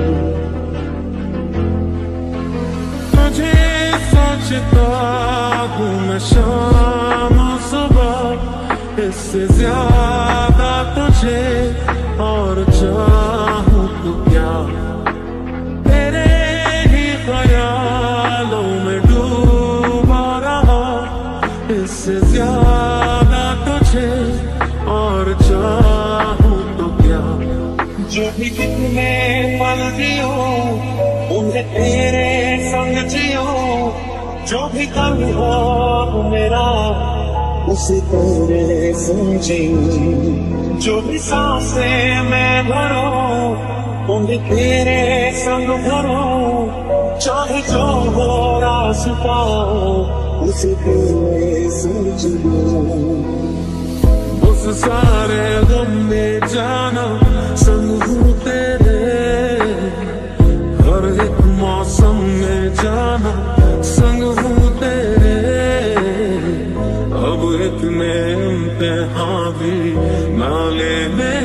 तुझे सोचता हूँ मैं शाम सुबह, इससे ज्यादा तुझे और चाहूं तो क्या। तेरे ही ख्यालों में डूबा रहा, इससे ज्यादा तुझे और चाहूं तो क्या। जो भी कितने पल जियो उन्हें तेरे संग जियो, जो भी कल हो मेरा उसे तेरे समझी। जो भी सांसें मैं भरूं उन्हें तेरे संग भरूं, चाहे जो हो रास्ता उसे तेरे समझ लूं। उस सारे गम में जाना संग हूँ तेरे, हर एक मौसम में जाना संग हूँ तेरे। अब इतने इम्तिहान भी ना लेने